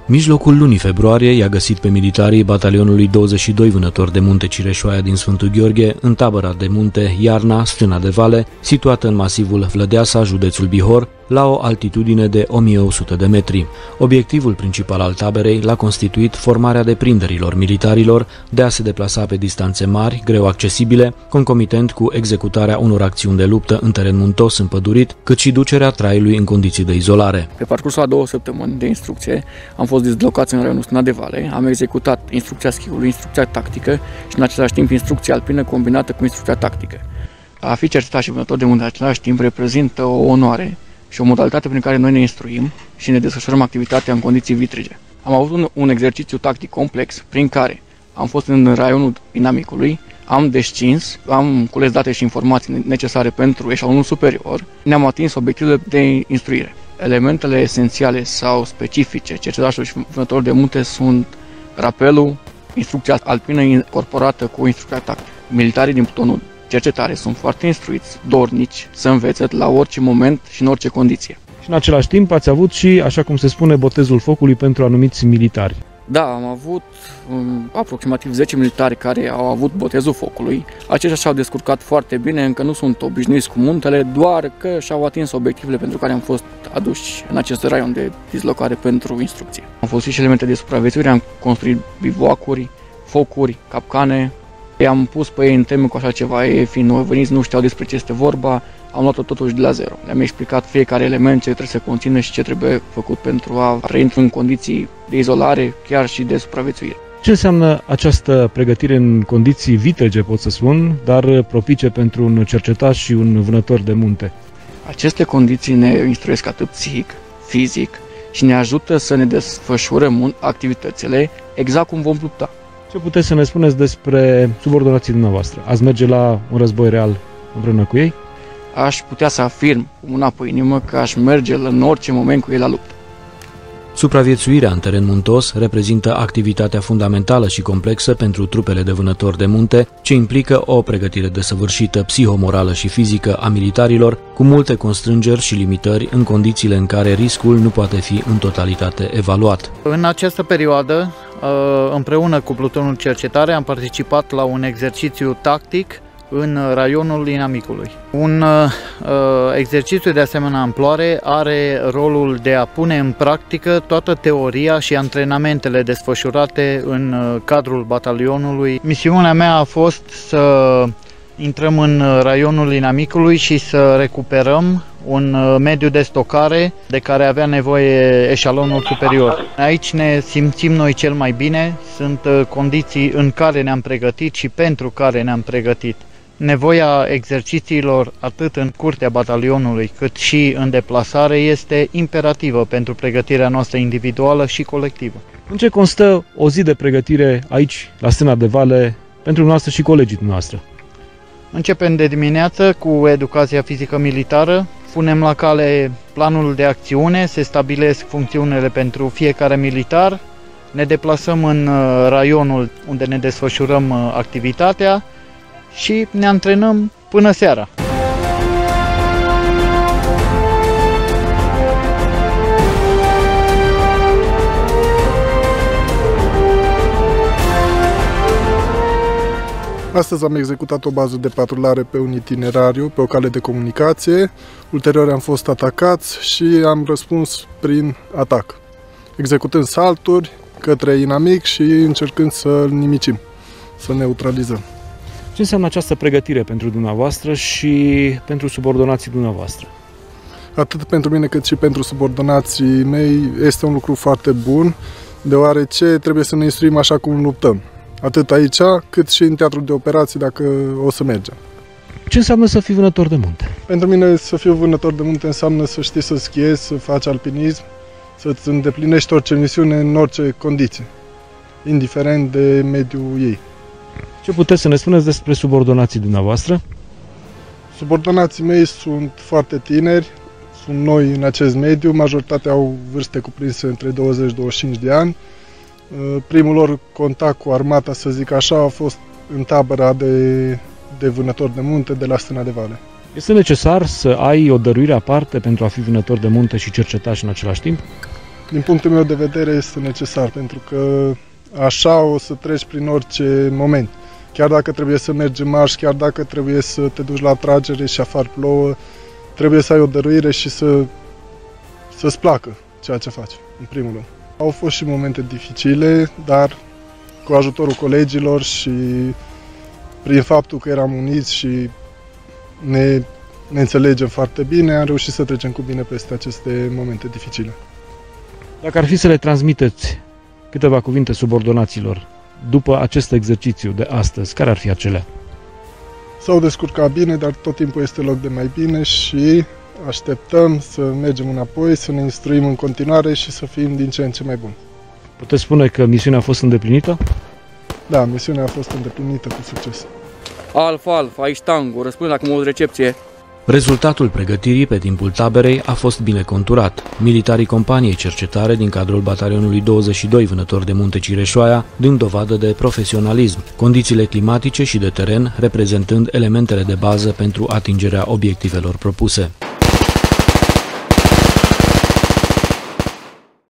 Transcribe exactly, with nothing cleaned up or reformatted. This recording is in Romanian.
Mijlocul lunii februarie i-a găsit pe militarii batalionului douăzeci și doi Vânători de Munte Cireșoaia din Sfântul Gheorghe, în tabăra de munte Iarna, Stâna de Vale, situată în masivul Vlădeasa, județul Bihor, la o altitudine de o mie o sută de metri. Obiectivul principal al taberei l-a constituit formarea deprinderilor militarilor de a se deplasa pe distanțe mari, greu accesibile, concomitent cu executarea unor acțiuni de luptă în teren muntos împădurit, cât și ducerea traiului în condiții de izolare. Pe parcursul a două săptămâni de instrucție am fost dislocați în raionul Stâna de Vale, am executat instrucția schiului, instrucția tactică și în același timp instrucția alpină combinată cu instrucția tactică. A fi cercetat și vânător de munte în același timp reprezintă o onoare și o modalitate prin care noi ne instruim și ne desfășurăm activitatea în condiții vitrige. Am avut un, un exercițiu tactic complex prin care am fost în raionul inamicului, am descins, am cules date și informații necesare pentru eșalonul superior, ne-am atins obiectivele de instruire. Elementele esențiale sau specifice cercetașului și vânătorul de munte sunt rapelul, instrucția alpină incorporată cu instrucția tactică. Militarii din plutonul cercetare sunt foarte instruiți, dornici să învețe la orice moment și în orice condiție. Și în același timp ați avut și, așa cum se spune, botezul focului pentru anumiți militari. Da, am avut um, aproximativ zece militari care au avut botezul focului. Aceștia și-au descurcat foarte bine, încă nu sunt obișnuiți cu muntele, doar că și-au atins obiectivele pentru care am fost aduși în acest raion de dislocare pentru instrucție. Am folosit și elemente de supraviețuire, am construit bivoacuri, focuri, capcane. I-am pus pe ei în temă cu așa ceva, ei fiind noi veniți, nu știau despre ce este vorba, am luat-o totuși de la zero. Le-am explicat fiecare element ce trebuie să conțină și ce trebuie făcut pentru a reintra în condiții de izolare, chiar și de supraviețuire. Ce înseamnă această pregătire în condiții vitrege, pot să spun, dar propice pentru un cercetaș și un vânător de munte? Aceste condiții ne instruiesc atât psihic, fizic și ne ajută să ne desfășurăm activitățile exact cum vom lupta. Ce puteți să ne spuneți despre subordonații dumneavoastră? Ați merge la un război real împreună cu ei? Aș putea să afirm cu mâna pe inimă că aș merge în orice moment cu ei la luptă. Supraviețuirea în teren muntos reprezintă activitatea fundamentală și complexă pentru trupele de vânători de munte, ce implică o pregătire desăvârșită psihomorală și fizică a militarilor, cu multe constrângeri și limitări în condițiile în care riscul nu poate fi în totalitate evaluat. În această perioadă, împreună cu plutonul cercetare, am participat la un exercițiu tactic în raionul inamicului. Un uh, exercițiu de asemenea amploare are rolul de a pune în practică toată teoria și antrenamentele desfășurate în uh, cadrul batalionului. Misiunea mea a fost să intrăm în raionul inamicului și să recuperăm un mediu de stocare de care avea nevoie eșalonul superior. Aici ne simțim noi cel mai bine, sunt condiții în care ne-am pregătit și pentru care ne-am pregătit. Nevoia exercițiilor atât în curtea batalionului cât și în deplasare este imperativă pentru pregătirea noastră individuală și colectivă. În ce constă o zi de pregătire aici, la Stâna de Vale, pentru noastră și colegii noastre? Începem de dimineață cu educația fizică militară, punem la cale planul de acțiune, se stabilesc funcțiunile pentru fiecare militar, ne deplasăm în raionul unde ne desfășurăm activitatea și ne antrenăm până seara. Astăzi am executat o bază de patrulare pe un itinerariu, pe o cale de comunicație. Ulterior am fost atacați și am răspuns prin atac, executând salturi către inamic și încercând să-l nimicim, să neutralizăm. Ce înseamnă această pregătire pentru dumneavoastră și pentru subordonații dumneavoastră? Atât pentru mine cât și pentru subordonații mei este un lucru foarte bun, deoarece trebuie să ne instruim așa cum luptăm. Atât aici, cât și în teatrul de operații, dacă o să mergem. Ce înseamnă să fii vânător de munte? Pentru mine să fiu vânător de munte înseamnă să știi să schiezi, să faci alpinism, să-ți îndeplinești orice misiune în orice condiție, indiferent de mediul ei. Ce puteți să ne spuneți despre subordonații dumneavoastră? Subordonații mei sunt foarte tineri, sunt noi în acest mediu, majoritatea au vârste cuprinse între douăzeci și douăzeci și cinci de ani. Primul lor contact cu armata, să zic așa, a fost în tabăra de, de vânători de munte de la Stâna de Vale. Este necesar să ai o dăruire aparte pentru a fi vânător de munte și cercetaș în același timp? din punctul meu de vedere, este necesar, pentru că așa o să treci prin orice moment. Chiar dacă trebuie să mergi în marș, chiar dacă trebuie să te duci la tragere și afară plouă, trebuie să ai o dăruire și să, să-ți placă ceea ce faci, în primul rând. Au fost și momente dificile, dar cu ajutorul colegilor și prin faptul că eram uniți și ne, ne înțelegem foarte bine, am reușit să trecem cu bine peste aceste momente dificile. Dacă ar fi să le transmiteți câteva cuvinte subordonaților după acest exercițiu de astăzi, care ar fi acelea? S-au descurcat bine, dar tot timpul este loc de mai bine și așteptăm să mergem înapoi, să ne instruim în continuare și să fim din ce în ce mai buni. Puteți spune că misiunea a fost îndeplinită? Da, misiunea a fost îndeplinită cu succes. Alfa, Alfa, aici Tango, răspunde acum o recepție. Rezultatul pregătirii pe timpul taberei a fost bine conturat. Militarii companiei cercetare din cadrul batalionului douăzeci și doi Vânători de Munte Cireșoaia dând dovadă de profesionalism, condițiile climatice și de teren reprezentând elementele de bază pentru atingerea obiectivelor propuse.